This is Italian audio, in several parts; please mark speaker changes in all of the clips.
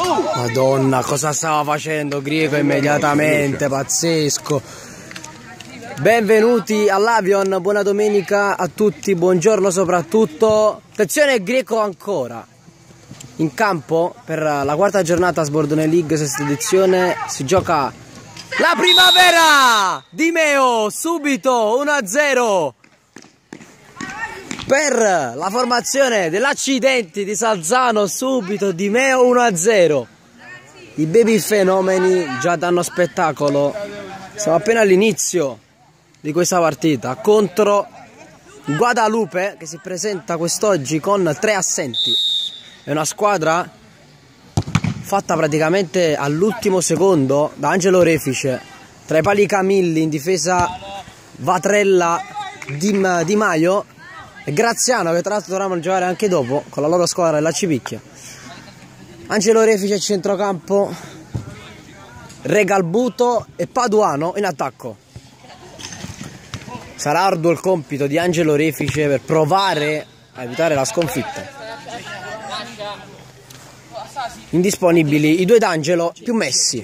Speaker 1: Madonna, cosa stava facendo Grieco immediatamente, pazzesco. Benvenuti all'Avion, buona domenica a tutti, buongiorno soprattutto. Attenzione, Grieco ancora in campo per la quarta giornata Sbordone League, sesta edizione. Si gioca la primavera. Di Meo subito 1-0 per la formazione dell'Accidenti di Salzano. Subito Di Meo 1-0. I baby fenomeni già danno spettacolo. Siamo appena all'inizio di questa partita contro Guadalupe, che si presenta quest'oggi con 3 assenti. È una squadra fatta praticamente all'ultimo secondo da Angelo Refice, tra i pali Camilli, in difesa Vatrella, Di Maio e Graziano, che tra l'altro dovranno giocare anche dopo con la loro squadra della Cipicchia. Angelo Refice a centrocampo, Regalbuto e Paduano in attacco. Sarà arduo il compito di Angelo Refice per provare a evitare la sconfitta. Indisponibili i due d'Angelo più Messi.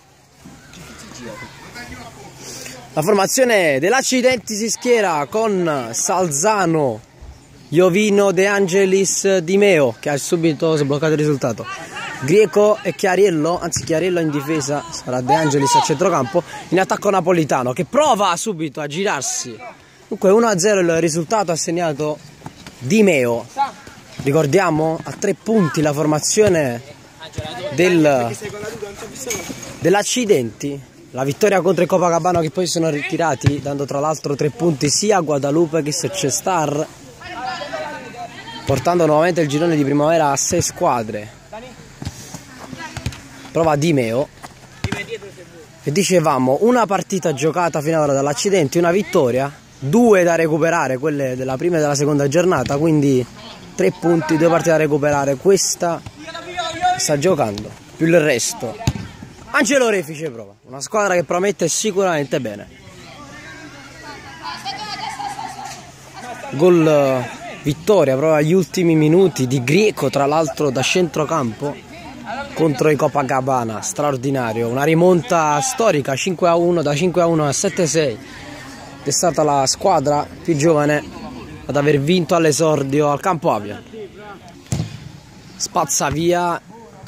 Speaker 1: La formazione dell'Accidenti si schiera con Salzano, Iovino, De Angelis, Di Meo, che ha subito sbloccato il risultato, Grieco e Chiariello, anzi Chiariello in difesa, sarà De Angelis a centrocampo, in attacco Napolitano, che prova subito a girarsi. Dunque 1-0 il risultato, ha segnato Di Meo. Ricordiamo a 3 punti la formazione dell'Accidenti. La vittoria contro il Copacabana, che poi sono ritirati, dando tra l'altro 3 punti sia a Guadalupe che a Star, portando nuovamente il girone di primavera a 6 squadre. Prova Di Meo. E dicevamo, una partita giocata finora dall'Accidenti, una vittoria, 2 da recuperare, quelle della prima e della seconda giornata, quindi 3 punti, 2 partite da recuperare. Questa sta giocando, più il resto. Angelo Refice prova, una squadra che promette sicuramente bene. Gol vittoria proprio agli ultimi minuti di Grieco, tra l'altro da centrocampo, contro i Copacabana, straordinario. Una rimonta storica, 5-1, da 5-1 a 7-6. È stata la squadra più giovane ad aver vinto all'esordio al campo Avion. Spazza via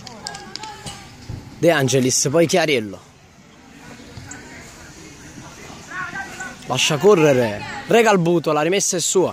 Speaker 1: De Angelis, poi Chiariello. Lascia correre Regalbuto, la rimessa è sua.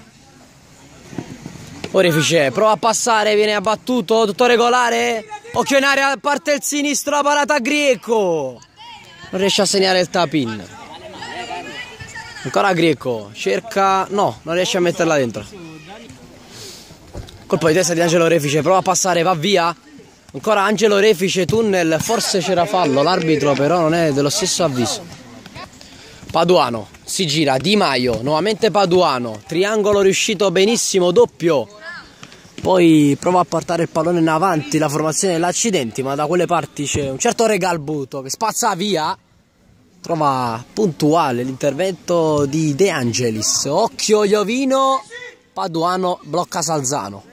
Speaker 1: Orefice prova a passare, viene abbattuto, tutto regolare. Occhio in area, parte il sinistro, la parata Grieco. Non riesce a segnare il tap-in. Ancora Grieco, cerca, no, non riesce a metterla dentro. Colpo di testa di Angelo Refice, prova a passare, va via. Ancora Angelo Refice, tunnel, forse c'era fallo, l'arbitro però non è dello stesso avviso. Paduano, si gira, Di Maio, nuovamente Paduano, triangolo riuscito benissimo, doppio. Poi prova a portare il pallone in avanti la formazione dell'Accidenti, ma da quelle parti c'è un certo Regalbuto che spazza via. Trova puntuale l'intervento di De Angelis. Occhio Iovino, Paduano blocca Salzano.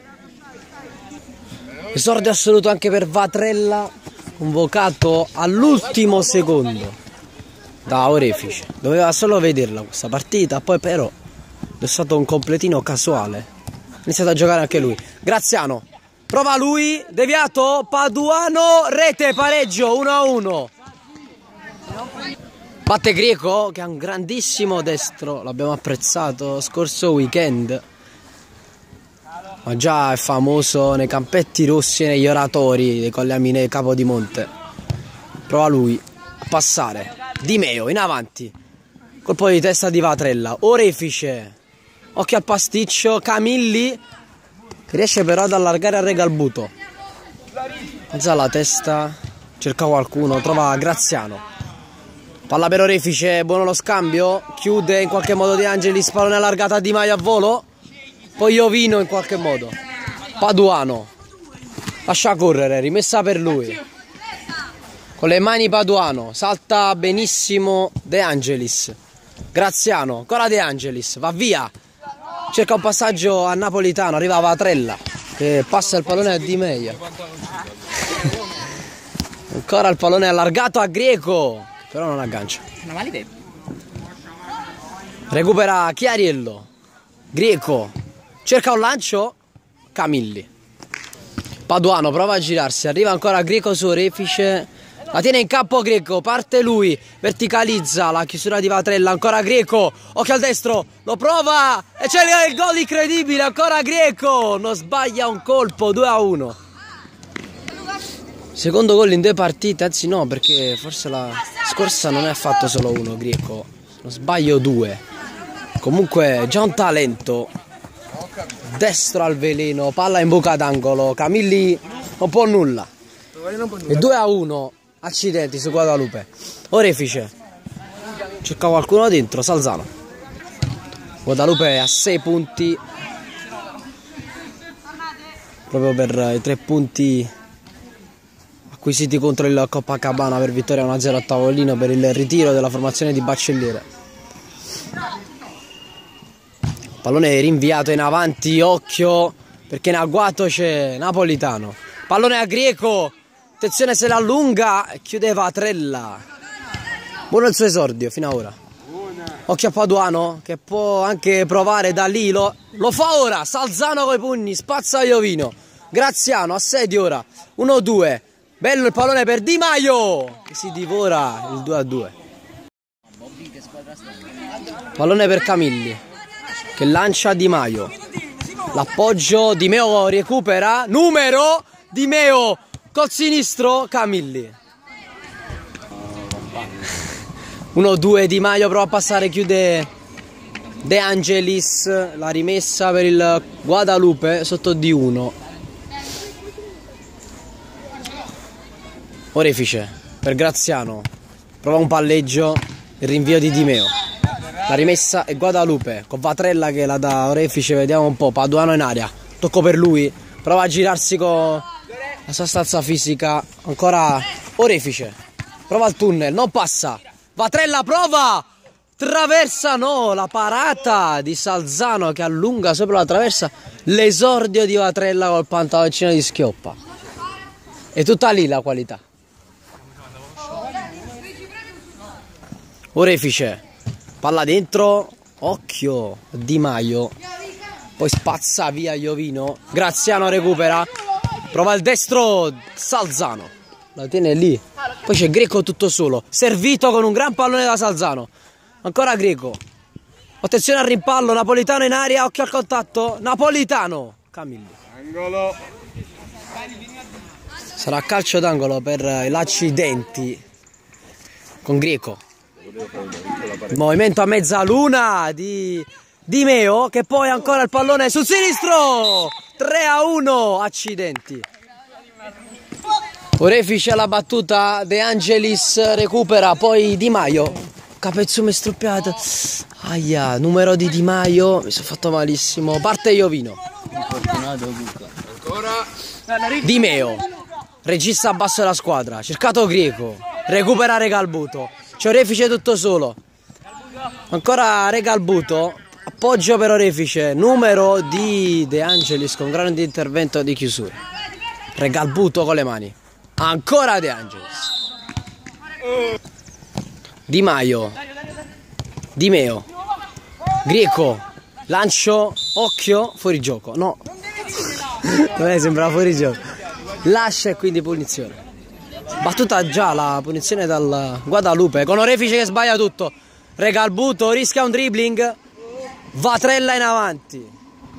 Speaker 1: Esordio assoluto anche per Vatrella, convocato all'ultimo secondo da Orefice. Doveva solo vederla questa partita, poi però è stato un completino casuale. Ha iniziato a giocare anche lui. Graziano, prova lui, deviato, Paduano, rete, pareggio, 1-1. Batte Grieco, che ha un grandissimo destro, l'abbiamo apprezzato scorso weekend, ma già è famoso nei campetti rossi e negli oratori dei Colli Capodimonte. Prova lui a passare, Di Meo in avanti, colpo di testa di Vatrella. Orefice, occhio al pasticcio, Camilli, che riesce però ad allargare a Regalbuto. Alza la testa, cerca qualcuno, trova Graziano. Palla per Orefice, buono lo scambio, chiude in qualche modo De Angelis, pallone allargata a Di Maio a volo. Poi Iovino in qualche modo. Paduano lascia correre, rimessa per lui. Con le mani Paduano, salta benissimo De Angelis. Graziano, ancora De Angelis, va via. Cerca un passaggio a Napolitano, arriva Vatrella che passa il pallone a Di Meia. Ancora il pallone allargato a Greco, però non aggancia. Recupera Chiariello. Greco cerca un lancio. Camilli. Paduano prova a girarsi. Arriva ancora Greco su Orefice. La tiene in campo Greco. Parte lui. Verticalizza la chiusura di Vatrella. Ancora Greco. Occhio al destro. Lo prova. E c'è il gol incredibile. Ancora Greco. Non sbaglia un colpo. 2-1. Secondo gol in 2 partite. Anzi no, perché forse la scorsa non ne ha fatto solo uno Greco. Non sbaglio 2. Comunque già un talento. Destro al veleno, palla in buca d'angolo. Camilli non può nulla. E 2-1. Accidenti su Guadalupe. Orefice cerca qualcuno dentro. Salzano. Guadalupe a 6 punti, proprio per i 3 punti acquisiti contro il Copacabana per vittoria 1-0 a tavolino per il ritiro della formazione di Baccelliere. Pallone rinviato in avanti, occhio, perché in agguato c'è Napolitano. Pallone a Greco, attenzione se la allunga, chiude Vatrella. Buono il suo esordio fino ad ora. Occhio a Paduano, che può anche provare da lì, lo fa ora. Salzano coi pugni, spazza Iovino. Graziano, assedi ora, 1-2. Bello il pallone per Di Maio, che si divora il 2-2. Pallone per Camilli, che lancia Di Maio. L'appoggio, Di Meo recupera, numero, Di Meo col sinistro, Camilli. 1-2, Di Maio prova a passare, chiude De Angelis, la rimessa per il Guadalupe sotto di 1. Orefice per Graziano, prova un palleggio, il rinvio di Di Meo. La rimessa è Guadalupe con Vatrella che la dà Orefice, vediamo un po'. Paduano in aria, tocco per lui, prova a girarsi con la sua stazza fisica. Ancora Orefice, prova il tunnel, non passa. Vatrella prova, traversa, no, la parata di Salzano che allunga sopra la traversa. L'esordio di Vatrella col pantaloncino di schioppa. È tutta lì la qualità. Orefice, palla dentro, occhio, Di Maio, poi spazza via Iovino. Graziano recupera, prova il destro, Salzano, la tiene lì. Poi c'è Greco tutto solo, servito con un gran pallone da Salzano. Ancora Greco, attenzione al rimpallo, Napolitano in aria, occhio al contatto, Napolitano, Camilli. Angolo. Sarà calcio d'angolo per i l'accidenti con Greco. Il movimento a mezzaluna di Di Meo, che poi ancora il pallone sul sinistro. 3-1, accidenti. Orefice alla battuta, De Angelis recupera, poi Di Maio, capezzume struppiato. Aia, numero di Di Maio, mi sono fatto malissimo. Parte Iovino. Di Meo, regista a basso della squadra, cercato Greco, recupera Regalbuto. C'è Orefice tutto solo. Ancora Regalbuto, appoggio per Orefice, numero di De Angelis con grande intervento di chiusura. Regalbuto con le mani. Ancora De Angelis. Di Maio, Di Meo, Greco, lancio, occhio, fuori gioco. No, a me sembrava fuori gioco. Lascia e quindi punizione. Battuta già la punizione dal Guadalupe con Orefice che sbaglia tutto. Regalbuto rischia un dribbling. Vatrella in avanti.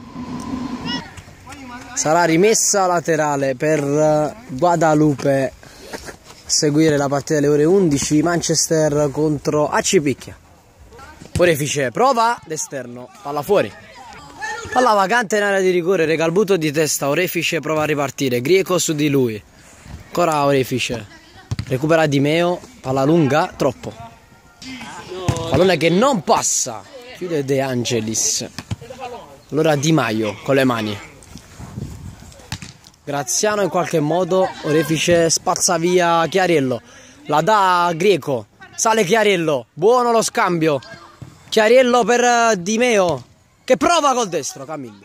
Speaker 1: Sarà rimessa laterale per Guadalupe. Seguire la partita alle ore 11. Manchester contro AC Picchia. Orefice prova l'esterno, palla fuori. Palla vacante in area di rigore, Regalbuto di testa, Orefice prova a ripartire, Greco su di lui. Ancora Orefice, recupera Di Meo, palla lunga, troppo. Pallone che non passa, chiude De Angelis. Allora Di Maio con le mani. Graziano in qualche modo, Orefice spazza via Chiariello. La dà a Greco, sale Chiariello, buono lo scambio. Chiariello per Di Meo, che prova col destro, Camilli.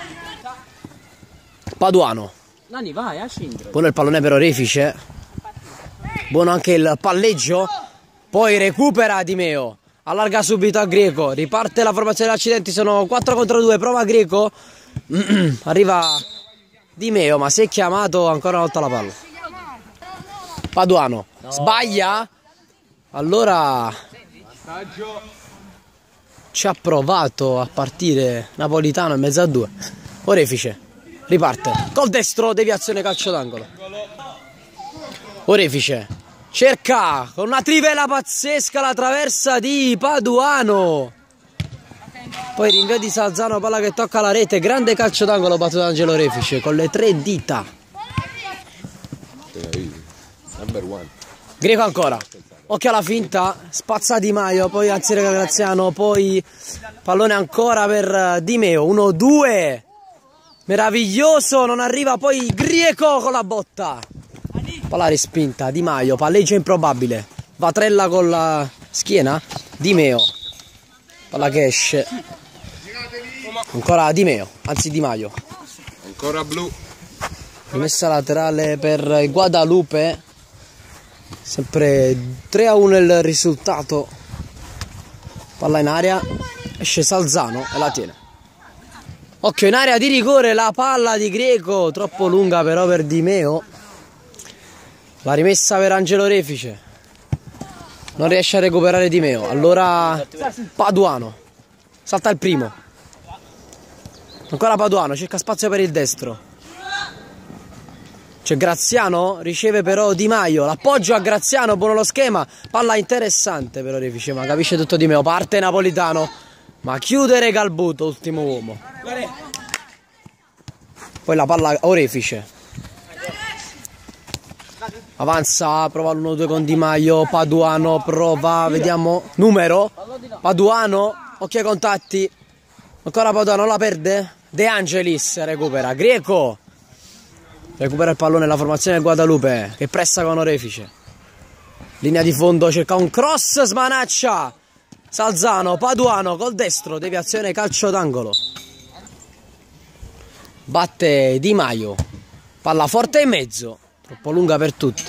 Speaker 1: Paduano. Buono il pallone per Orefice. Buono anche il palleggio. Poi recupera Di Meo. Allarga subito a Greco. Riparte la formazione degli accidenti. Sono 4 contro 2. Prova Greco. Arriva Di Meo, ma si è chiamato ancora una volta la palla. Paduano. Sbaglia. Allora ci ha provato a partire Napolitano in mezzo a due. Orefice. Riparte. Col destro. Deviazione calcio d'angolo. Orefice. Cerca con una trivela pazzesca la traversa di Paduano. Poi rinvio di Salzano, palla che tocca la rete. Grande calcio d'angolo battuto da Angelo Orefice con le 3 dita. Greco ancora. Occhio alla finta. Spazza Di Maio. Poi Anzirega Graziano. Poi pallone ancora per Di Meo. 1-2. Meraviglioso. Non arriva poi Greco con la botta. Palla respinta. Di Maio. Palleggio improbabile. Vatrella con la schiena. Di Meo. Palla che esce. Ancora Di Meo. Anzi Di Maio.
Speaker 2: Ancora blu.
Speaker 1: Rimessa laterale per Guadalupe. Sempre 3-1 il risultato. Palla in aria. Esce Salzano e la tiene. Occhio in area di rigore. La palla di Greco. Troppo lunga però per Di Meo. La rimessa per Angelo Orefice. Non riesce a recuperare Di Meo. Allora Paduano. Salta il primo. Ancora Paduano. Cerca spazio per il destro. C'è Graziano. Riceve però Di Maio. L'appoggio a Graziano. Buono lo schema. Palla interessante per Orefice. Ma capisce tutto Di Meo. Parte Napolitano. Ma chiude Regalbuto. Ultimo uomo. Poi la palla Orefice. Avanza, prova l'1-2 con Di Maio. Paduano prova, vediamo. Numero. Paduano. Occhio ai contatti. Ancora Paduano, la perde. De Angelis recupera. Greco. Recupera il pallone la formazione del Guadalupe che pressa con Orefice. Linea di fondo, cerca un cross, smanaccia. Salzano, Paduano col destro. Deviazione calcio d'angolo. Batte Di Maio. Palla forte in mezzo. Troppo lunga per tutti.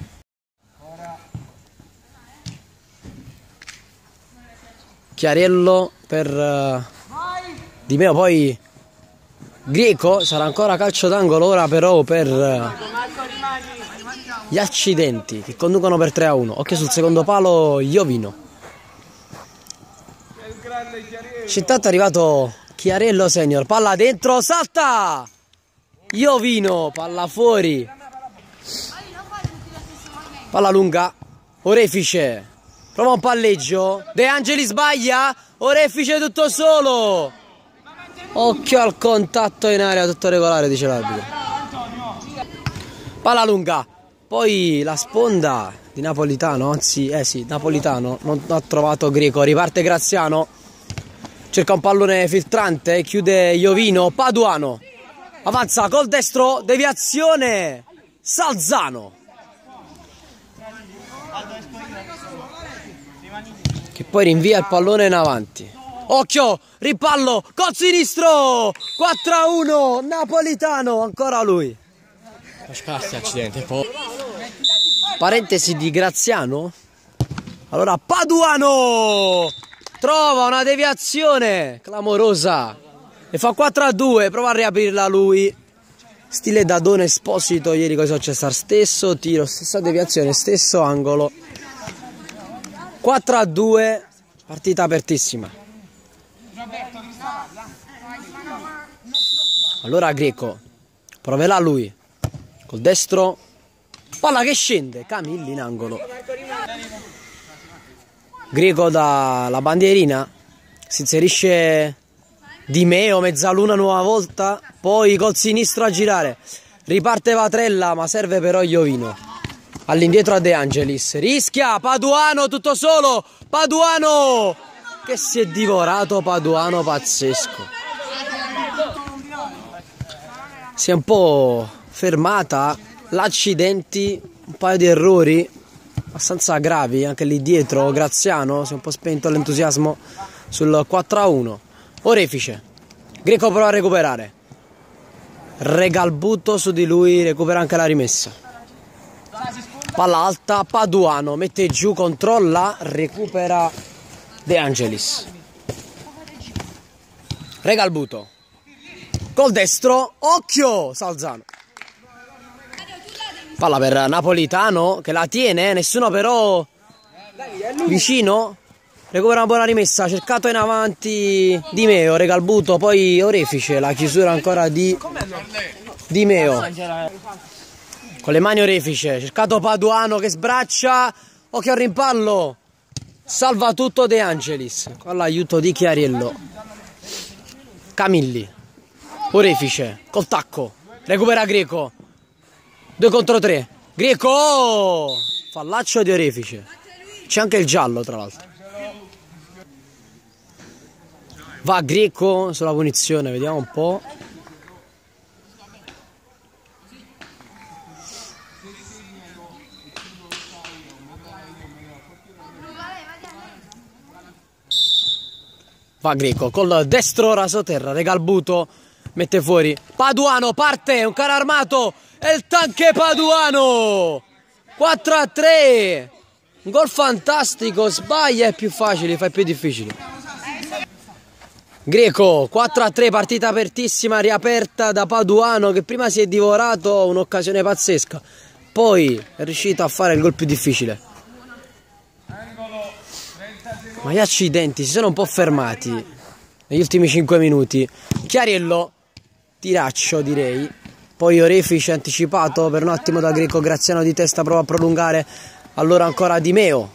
Speaker 1: Chiariello per Di Meo, poi Greco. Sarà ancora calcio d'angolo ora però per gli accidenti che conducono per 3-1. Occhio sul secondo palo Iovino. Intanto è arrivato Chiariello senior. Palla dentro, salta Iovino, palla fuori. Palla lunga, Orefice, prova un palleggio, De Angeli sbaglia, Orefice tutto solo. Occhio al contatto in area, tutto regolare dice l'arbitro. Palla lunga, poi la sponda di Napolitano, anzi sì, Napolitano, non ha trovato Greco, riparte Graziano, cerca un pallone filtrante, chiude Iovino, Paduano, avanza col destro, deviazione, Salzano. Che poi rinvia il pallone in avanti. Occhio, ripallo, col sinistro, 4-1, Napolitano, ancora lui.
Speaker 3: Accidente.
Speaker 1: Parentesi di Graziano. Allora Paduano trova una deviazione clamorosa e fa 4-2, prova a riaprirla lui. Stile Dadone Esposito ieri con i Sociestar, stesso tiro, stessa deviazione, stesso angolo. 4-2, partita apertissima. Allora Greco proverà lui col destro, palla che scende, Camilli in angolo. Greco dalla bandierina, si inserisce Di Meo, mezzaluna nuova volta, poi col sinistro a girare, riparte Vatrella ma serve però Iovino. All'indietro a De Angelis, rischia Paduano tutto solo, Paduano che si è divorato, Paduano pazzesco. Si è un po' fermata, l'accidenti, un paio di errori abbastanza gravi anche lì dietro. Graziano si è un po' spento l'entusiasmo sul 4-1. Orefice, Greco prova a recuperare, Regalbuto su di lui, recupera anche la rimessa. Palla alta, Paduano mette giù, controlla, recupera De Angelis. Regalbuto col destro, occhio Salzano. Palla per Napolitano che la tiene, nessuno però vicino. Recupera una buona rimessa, cercato in avanti Di Meo, Regalbuto, poi Orefice, la chiusura ancora di Meo. Con le mani Orefice, cercato Paduano che sbraccia, occhio al rimpallo, salva tutto De Angelis, con l'aiuto di Chiariello. Camilli, Orefice, col tacco, recupera Greco, 2 contro 3, Greco, fallaccio di Orefice, c'è anche il giallo tra l'altro. Va Greco sulla punizione, vediamo un po'. Va Greco col destro rasoterra, Regalbuto mette fuori. Paduano parte, un carro armato e il tanque Paduano. 4-3. Un gol fantastico, sbaglia è più facile, fa più difficile. Greco 4-3, partita apertissima, riaperta da Paduano che prima si è divorato un'occasione pazzesca, poi è riuscito a fare il gol più difficile. Ma gli accidenti si sono un po' fermati negli ultimi 5 minuti. Chiariello, tiraccio direi. Poi Orefice anticipato per un attimo da Greco, Graziano di testa prova a prolungare. Allora ancora Di Meo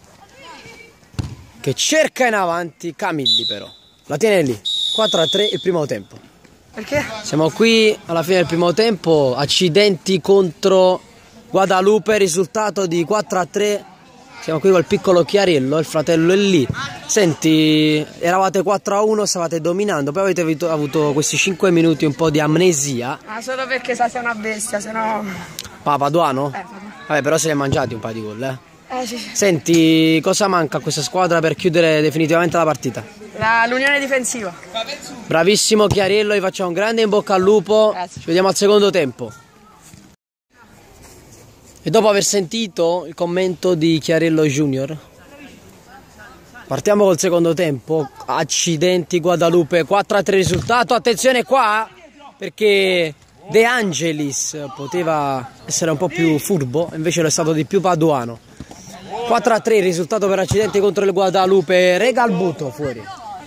Speaker 1: che cerca in avanti, Camilli però la tiene lì. 4-3 il primo tempo.
Speaker 2: Perché?
Speaker 1: Siamo qui alla fine del primo tempo. Accidenti contro Guadalupe, risultato di 4-3. Siamo qui col piccolo Chiariello, il fratello è lì. Senti, eravate 4-1, stavate dominando, poi avete avuto questi 5 minuti un po' di amnesia.
Speaker 2: Ma solo perché sei una bestia, se no...
Speaker 1: Paduano? Vabbè, però se li hai mangiati un paio di gol,
Speaker 2: Sì.
Speaker 1: Senti, cosa manca a questa squadra per chiudere definitivamente la partita?
Speaker 2: L'unione difensiva.
Speaker 1: Bravissimo Chiariello, gli facciamo un grande in bocca al lupo. Ci vediamo al secondo tempo. E dopo aver sentito il commento di Chiariello Junior, partiamo col secondo tempo. Accidenti Guadalupe, 4-3 risultato. Attenzione qua, perché De Angelis poteva essere un po' più furbo, invece lo è stato di più Paduano. 4-3 il risultato per accidenti contro il Guadalupe. Regalbuto fuori.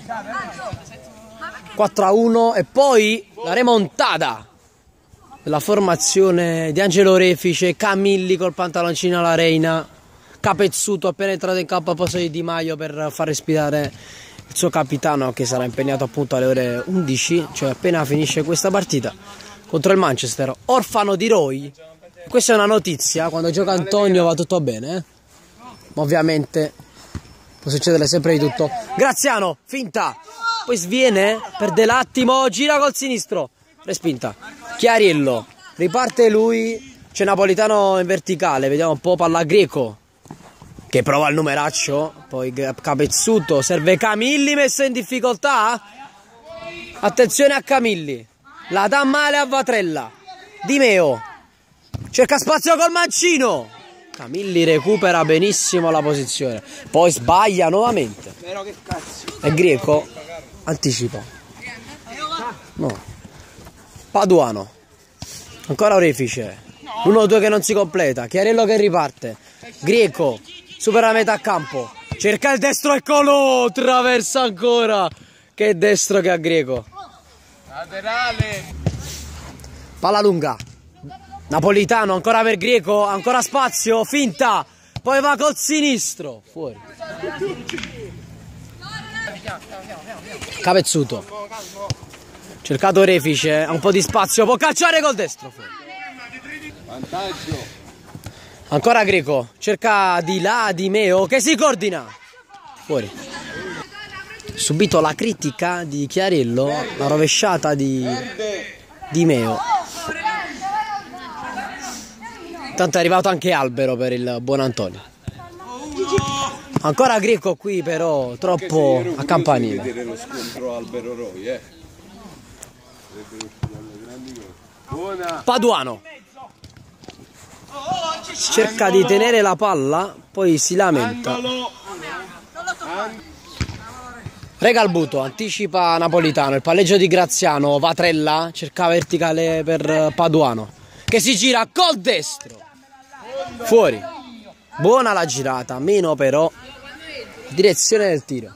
Speaker 1: 4-1 e poi la remontata la formazione di Angelo Orefice, Camilli col pantaloncino alla Reina, Capezzuto appena entrato in campo a posto di Di Maio per far respirare il suo capitano che sarà impegnato appunto alle ore 11, cioè appena finisce questa partita contro il Manchester. Orfano di Roy, questa è una notizia, quando gioca Antonio va tutto bene, ma ovviamente può succedere sempre di tutto. Graziano, finta, poi sviene, perde l'attimo, gira col sinistro, respinta. Chiariello, riparte lui, c'è Napolitano in verticale, vediamo un po', palla Greco che prova il numeraccio, poi Capezzuto, serve Camilli messo in difficoltà, attenzione a Camilli, la dà male a Vatrella, Di Meo, cerca spazio col mancino, Camilli recupera benissimo la posizione, poi sbaglia nuovamente, e Greco anticipa, no. Paduano, ancora Orefice, 1-2 che non si completa, Chiariello che riparte, Greco, supera la metà campo, cerca il destro, eccolo, traversa ancora, che destro che ha Greco. Laterale. Palla lunga, Napolitano, ancora per Greco, ancora spazio, finta, poi va col sinistro, fuori. Capezzuto. Cercato Orefice, ha un po' di spazio, può calciare col destro. Fuori. Vantaggio. Ancora Greco, cerca di là Di Meo che si coordina. Fuori. Subito la critica di Chiariello, la rovesciata di Meo. Tanto è arrivato anche Albero per il buon Antonio. Ancora Greco qui però, troppo a campanile.
Speaker 4: Vedere lo scontro Albero-Roy,
Speaker 1: Paduano cerca di tenere la palla, poi si lamenta. Regalbuto anticipa Napolitano, il palleggio di Graziano, Vatrella cerca verticale per Paduano che si gira col destro, fuori. Buona la girata, meno però direzione del tiro.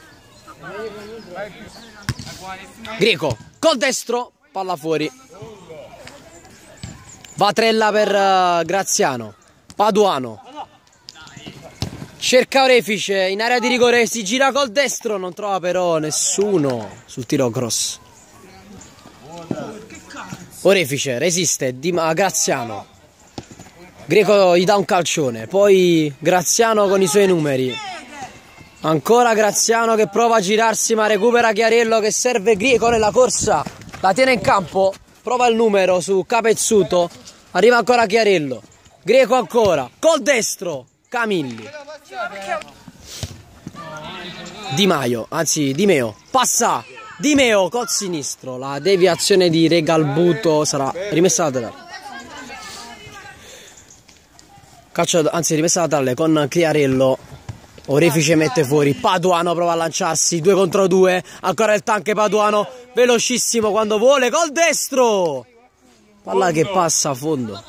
Speaker 1: Greco col destro, palla fuori. Vatrella per Graziano, Paduano cerca Orefice in area di rigore, si gira col destro, non trova però nessuno sul tiro cross. Orefice resiste, Graziano, Greco gli dà un calcione, poi Graziano con i suoi numeri, ancora Graziano che prova a girarsi ma recupera Chiariello che serve Greco nella corsa, la tiene in campo, prova il numero su Capezzuto, arriva ancora Chiariello, Greco ancora, col destro, Camilli. Di Meo, passa, Di Meo col sinistro, la deviazione di Regalbuto sarà rimessa laterale. Rimessa laterale con Chiariello, Orefice mette fuori, Paduano prova a lanciarsi, 2 contro 2, ancora il tank Paduano, velocissimo quando vuole, col destro, palla che passa a fondo.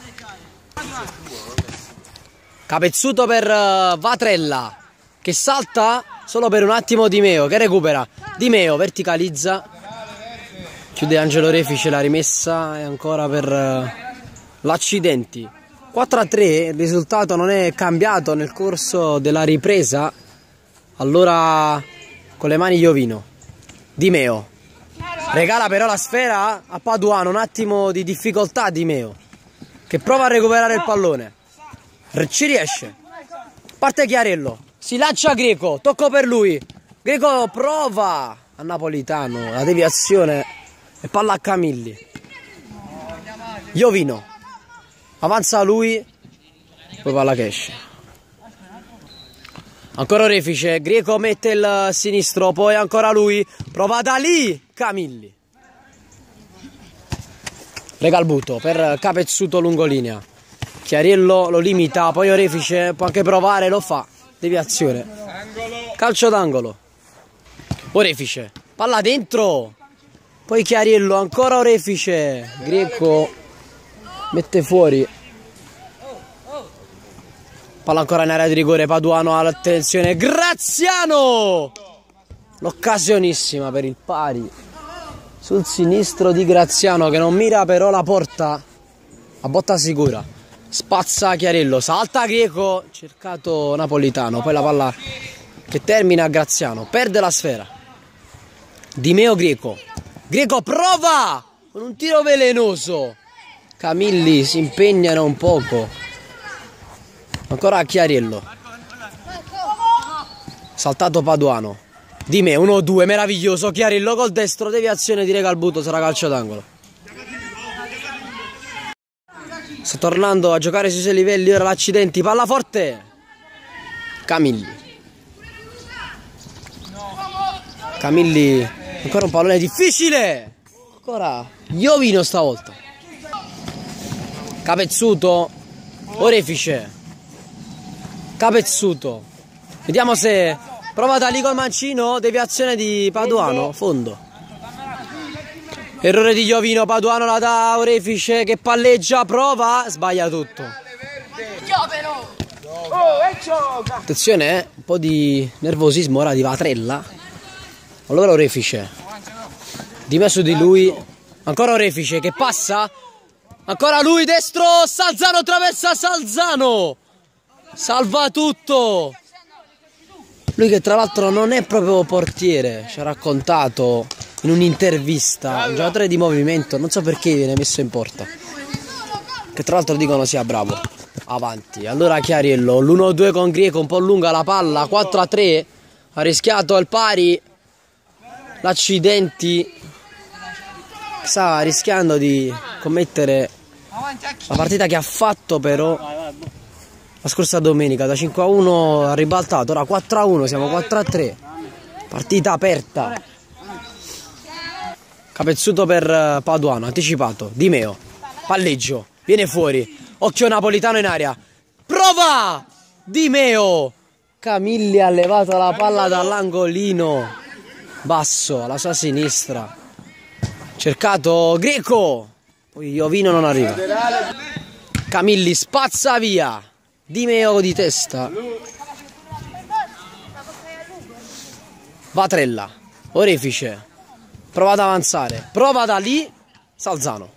Speaker 1: Capezzuto per Vatrella che salta solo per un attimo, Di Meo che recupera, Di Meo verticalizza, chiude Angelo Orefice, la rimessa è ancora per l'Accidenti. 4-3, il risultato non è cambiato nel corso della ripresa. Allora con le mani Iovino, Di Meo regala però la sfera a Paduano, un attimo di difficoltà Di Meo che prova a recuperare il pallone, ci riesce, parte Chiariello, si lancia Greco, tocco per lui, Greco prova a Napolitano, la deviazione e palla a Camilli. Iovino avanza lui, poi palla che esce, ancora Orefice, Greco mette il sinistro, poi ancora lui, prova da lì Camilli. Regalbuto per Capezzuto lungolinea, Chiariello lo limita, poi Orefice può anche provare, lo fa, deviazione, calcio d'angolo. Orefice, palla dentro, poi Chiariello, ancora Orefice, Greco mette fuori, palla ancora in area di rigore, Paduano attenzione, Graziano, l'occasionissima per il pari sul sinistro di Graziano che non mira però la porta a botta sicura, spazza Chiariello, salta Greco, cercato Napolitano, poi la palla che termina a Graziano, perde la sfera. Di Meo Greco, Greco prova con un tiro velenoso, Camilli si impegnano un poco, ancora Chiariello, saltato Paduano, Di Meo 1-2, meraviglioso, Chiariello col destro, deviazione di Regalbuto, sarà calcio d'angolo. Sta tornando a giocare sui suoi livelli ora l'Accidenti, palla forte, Camilli, ancora un pallone difficile, ancora Iovino stavolta, Capezzuto, Orefice, Capezzuto, vediamo se prova da lì col mancino, deviazione di Paduano, fondo, errore di Iovino, Paduano la dà a Orefice che palleggia, prova, sbaglia tutto. Attenzione, un po' di nervosismo ora di Vatrella. Allora Orefice, Di Meo su di lui, ancora Orefice che passa, ancora lui destro, Salzano attraversa, Salzano salva tutto, lui che tra l'altro non è proprio portiere, ci ha raccontato in un'intervista, un giocatore di movimento, non so perché viene messo in porta, che tra l'altro dicono sia bravo. Avanti, allora Chiariello, l'1-2 con Greco, un po' lunga la palla, 4-3, ha rischiato il pari l'Accidenti, sta rischiando di commettere la partita che ha fatto però la scorsa domenica, da 5-1 ha ribaltato, ora 4-1, siamo 4-3, partita aperta. Capezzuto per Paduano, anticipato, Di Meo, palleggio, viene fuori, occhio Napolitano in aria, prova Di Meo, Camilli ha levato la palla dall'angolino basso alla sua sinistra, cercato Greco, poi Jovino non arriva, Camilli spazza via, Di Meo di testa, Vatrella, Orefice, prova ad avanzare, prova da lì, Salzano,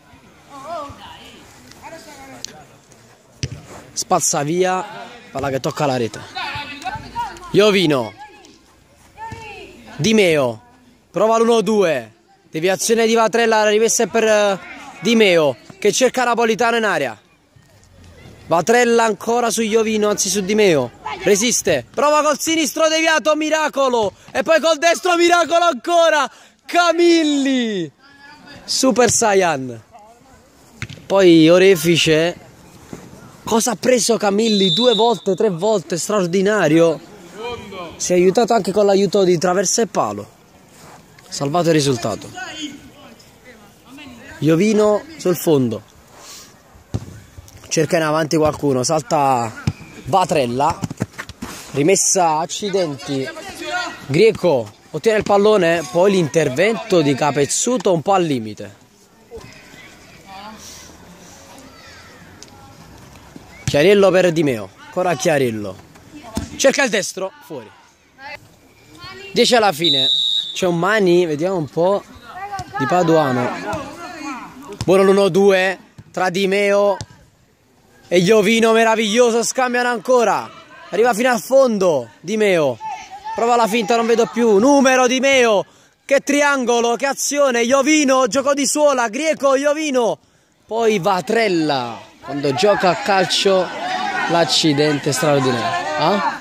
Speaker 1: spazza via, palla che tocca la rete, Jovino, Di Meo, prova l'1-2, deviazione di Vatrella, la rimessa è per Di Meo che cerca Napolitano in area, Vatrella ancora su Jovino, anzi su Di Meo, resiste, prova col sinistro deviato, miracolo, e poi col destro miracolo ancora, Camilli, Super Saiyan, poi Orefice, cosa ha preso Camilli? 2 volte, 3 volte, straordinario, si è aiutato anche con l'aiuto di traversa e palo, salvato il risultato, Jovino sul fondo, cerca in avanti qualcuno, salta Vatrella, rimessa accidenti, Greco ottiene il pallone, poi l'intervento di Capezzuto un po' al limite, Chiariello per Di Meo, ancora Chiariello, cerca il destro, fuori, 10 alla fine, c'è un mani, vediamo un po', di Paduano, buono l'1-2 tra Di Meo e Jovino, meraviglioso, scambiano ancora, arriva fino al fondo, Di Meo, prova la finta, non vedo più, numero Di Meo, che triangolo, che azione, Jovino, gioco di suola, Greco, Jovino, poi Vatrella, quando gioca a calcio l'accidente straordinario,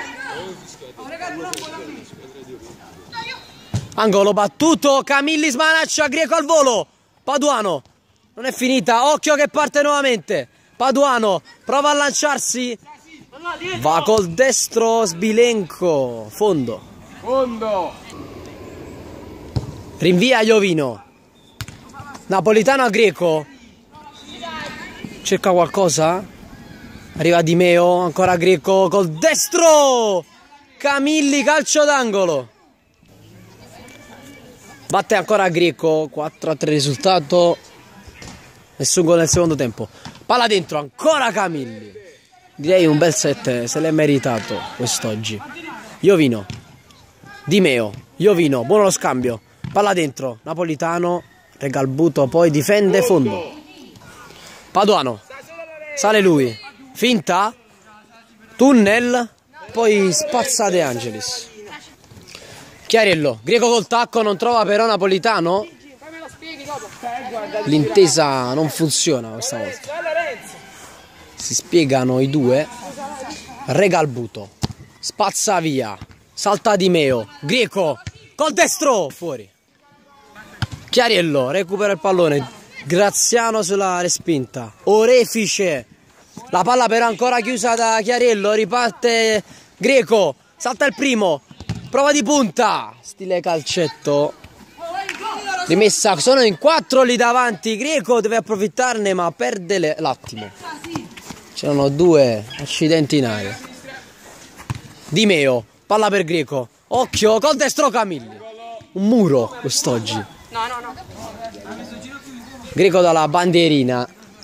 Speaker 1: angolo battuto, Camilli smanaccia, Greco al volo, Paduano, non è finita, occhio che parte nuovamente, Paduano prova a lanciarsi, va col destro Sbilenco, fondo, rinvia Jovino, Napolitano a Greco, cerca qualcosa, arriva Di Meo, ancora Greco col destro, Camilli, calcio d'angolo, batte ancora Greco, 4-3 risultato, nessun gol nel secondo tempo, palla dentro, ancora Camilli, direi un bel 7, se l'è meritato quest'oggi, Jovino, Di Meo, Jovino, buono lo scambio, palla dentro, Napolitano, Regalbuto, poi difende fondo, Paduano, sale lui, finta, tunnel, poi spazza De Angelis, Chiariello, Greco col tacco, non trova però Napolitano, l'intesa non funziona questa volta, si spiegano i due, Regalbuto, spazza via, salta Di Meo, Greco, col destro, fuori, Chiariello, recupera il pallone, Graziano sulla respinta, Orefice, la palla però ancora chiusa da Chiariello, riparte Greco, salta il primo, prova di punta, stile calcetto, rimessa, sono in 4 lì davanti, Greco deve approfittarne ma perde l'attimo, c'erano 2 accidenti in aria, Di Meo, palla per Greco, occhio col destro Camilli, un muro quest'oggi, Greco dalla bandierina,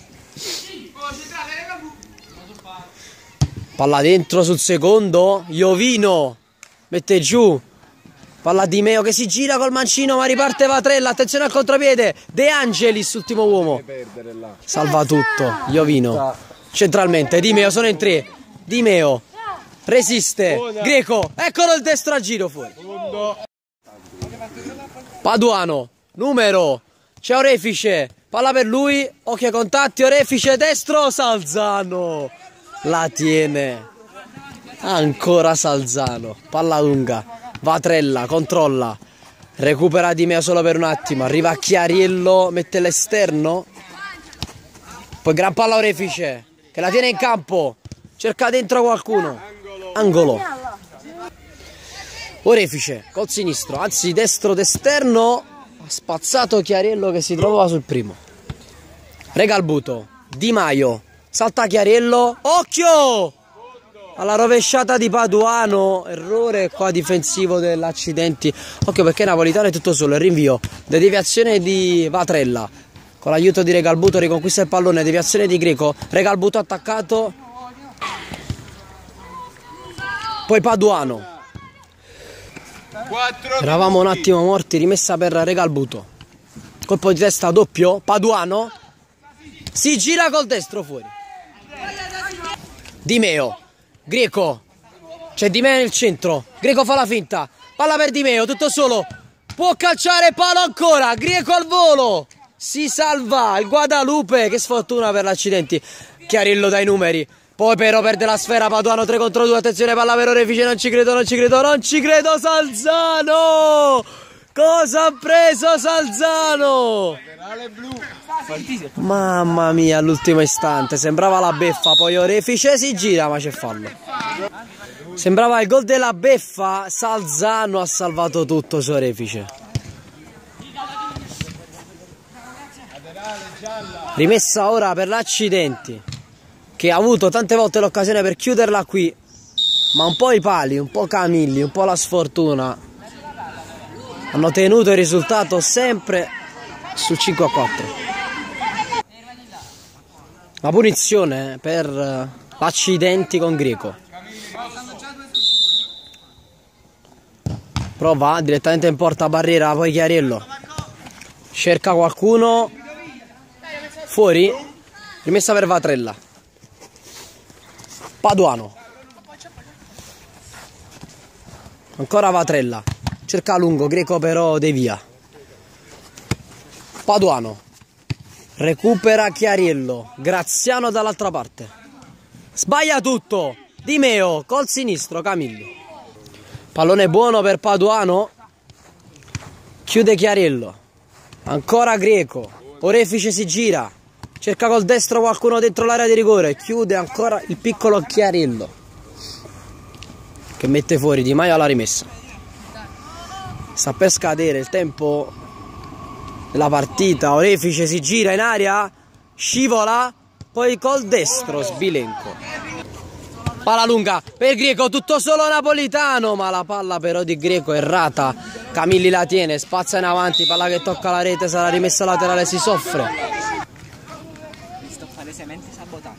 Speaker 1: palla dentro sul secondo, Jovino mette giù, palla Di Meo che si gira col mancino ma riparte Vatrella, attenzione al contropiede, De Angelis ultimo uomo, salva tutto, Jovino centralmente, Di Meo sono in 3, Di Meo resiste, Greco, eccolo il destro a giro fuori, Paduano, numero, c'è Orefice, palla per lui, occhio ai contatti, Orefice destro, Salzano la tiene, ancora Salzano, palla lunga, Vatrella controlla, recupera Di Meo solo per un attimo, arriva Chiariello, mette l'esterno, poi gran palla Orefice che la tiene in campo, cerca dentro qualcuno, angolo, Orefice col sinistro, anzi destro d'esterno, ha spazzato Chiariello che si trovava sul primo, Regalbuto, Di Maio, salta Chiariello, occhio! Alla rovesciata di Paduano, errore qua difensivo dell'Accidenti. Occhio perché Napolitano è tutto solo, il rinvio, deviazione di Vatrella, con l'aiuto di Regalbuto riconquista il pallone, deviazione di Greco, Regalbuto attaccato, poi Paduano. Eravamo un attimo morti, rimessa per Regalbuto, colpo di testa doppio, Paduano, si gira col destro fuori. Di Meo, Greco, c'è Di Meo nel centro, Greco fa la finta, palla per Di Meo, tutto solo, può calciare, palo ancora, Greco al volo, si salva il Guadalupe, che sfortuna per l'Accidenti, Chiarillo dai numeri, poi però perde la sfera, Paduano 3 contro 2, attenzione palla per Orefice, non ci credo, Salzano, cosa ha preso Salzano? Mamma mia, all'ultimo istante sembrava la beffa, poi Orefice si gira ma c'è fallo. Sembrava il gol della beffa, Salzano ha salvato tutto su Orefice. Rimessa ora per l'Accidenti, che ha avuto tante volte l'occasione per chiuderla qui, ma un po' i pali, un po' Camilli, un po' la sfortuna hanno tenuto il risultato sempre sul 5-4. La punizione per l'Accidenti con Greco. Prova direttamente in porta Barriera, poi Chiariello cerca qualcuno, fuori, rimessa per Vatrella, Paduano, ancora Vatrella, cerca a lungo, Greco però devia, Paduano recupera Chiariello, Graziano dall'altra parte, sbaglia tutto, Di Meo col sinistro, Camilli, pallone buono per Paduano, chiude Chiariello, ancora Greco, Orefice si gira, cerca col destro qualcuno dentro l'area di rigore, chiude ancora il piccolo Chiariello, che mette fuori Di Maio alla rimessa. Sta per scadere il tempo della partita, Orefice si gira in aria, scivola, poi col destro Sbilenco, palla lunga per Greco, tutto solo Napolitano, ma la palla però di Greco è errata, Camilli la tiene, spazza in avanti, palla che tocca la rete, sarà rimessa laterale, si soffre.
Speaker 3: Sto palesemente sabotando.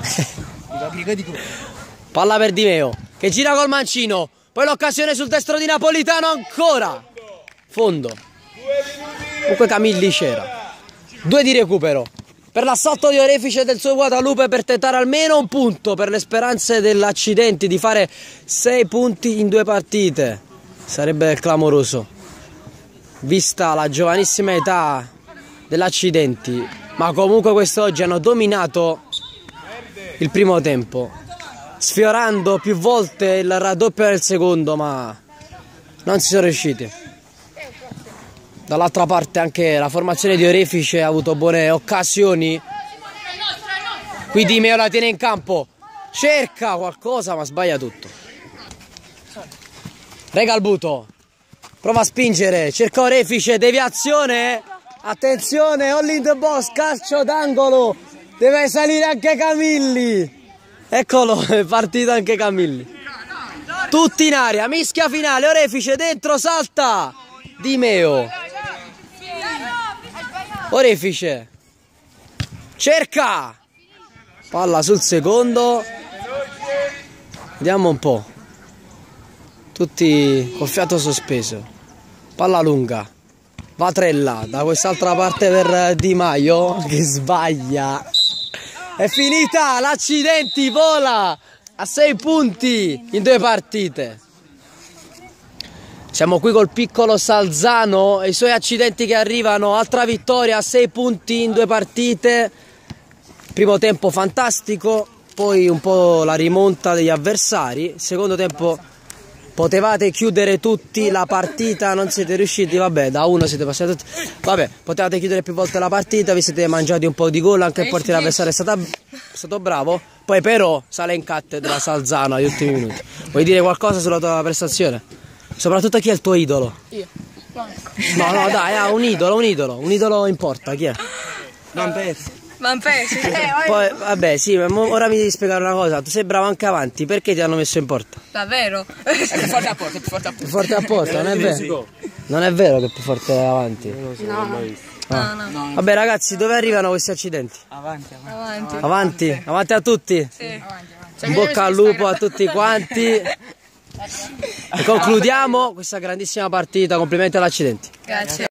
Speaker 1: Palla per Di Meo, che gira col mancino, poi l'occasione sul destro di Napolitano ancora, fondo. Comunque Camilli c'era, 2 di recupero per l'assalto di Orefice del suo Guadalupe, per tentare almeno un punto, per le speranze dell'Accidenti di fare 6 punti in 2 partite. Sarebbe clamoroso, vista la giovanissima età dell'Accidenti, ma comunque quest'oggi hanno dominato il primo tempo, sfiorando più volte il raddoppio del secondo, ma non si sono riusciti. Dall'altra parte anche la formazione di Orefice ha avuto buone occasioni. Qui Di Meo la tiene in campo, cerca qualcosa ma sbaglia tutto. Regalbuto prova a spingere, cerca Orefice, deviazione, attenzione, all in the box, calcio d'angolo, deve salire anche Camilli, eccolo, è partito anche Camilli, tutti in aria, mischia finale, Orefice dentro, salta Di Meo, Orefice cerca, palla sul secondo, vediamo un po', tutti col fiato sospeso, palla lunga, Vatrella da quest'altra parte per Di Maio che sbaglia, è finita, l'Accidenti vola a 6 punti in 2 partite. Siamo qui col piccolo Salzano e i suoi Accidenti che arrivano, altra vittoria, 6 punti in 2 partite, primo tempo fantastico, poi un po' la rimonta degli avversari, secondo tempo potevate chiudere tutti la partita, non siete riusciti, vabbè, da 1 siete passati tutti, vabbè, potevate chiudere più volte la partita, vi siete mangiati un po' di gol, anche il portiere avversario è stato bravo, poi però sale in cattedra Salzano agli ultimi minuti. Vuoi dire qualcosa sulla tua prestazione? Soprattutto chi è il tuo idolo?
Speaker 2: Io.
Speaker 1: No, dai, un idolo in porta, chi è?
Speaker 3: Non penso.
Speaker 2: Van Persie.
Speaker 1: Poi, vabbè, sì, ma ora mi devi spiegare una cosa. Tu sei bravo anche avanti, perché ti hanno messo in porta?
Speaker 2: Davvero?
Speaker 3: È più forte a porta, è più forte a
Speaker 1: Più
Speaker 3: porta.
Speaker 1: forte a porta, non è vero? Non è vero che è più forte avanti.
Speaker 2: No.
Speaker 1: Vabbè ragazzi, dove arrivano questi accidenti?
Speaker 2: Avanti.
Speaker 1: Avanti? Avanti a tutti?
Speaker 2: Sì.
Speaker 1: In bocca al lupo a tutti quanti. E concludiamo questa grandissima partita. Complimenti all'accidenti.
Speaker 2: Grazie.